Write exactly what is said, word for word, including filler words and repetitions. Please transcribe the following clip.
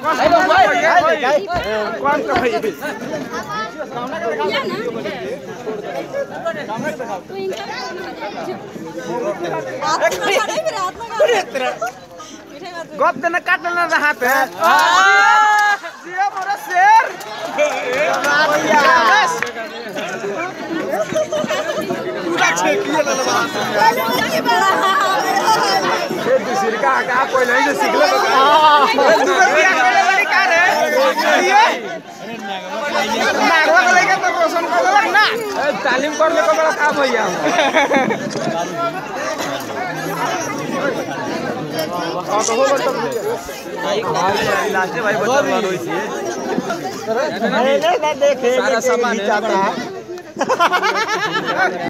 कौन का भाई गप देना काटना रहा पे ये मोरा शेर पूरा छेकिए ले लबा ये दूसरी का का कोई नहीं जो सीख ले तू क्या करे वाली का रे ये नागवा को लेके तो रोशन कर लग ना तालीम कर ले को बड़ा काम भैया हां तो हो बता लास्ट भाई बच्चा वाला होई थी अरे नहीं ना देखे सारा सामान है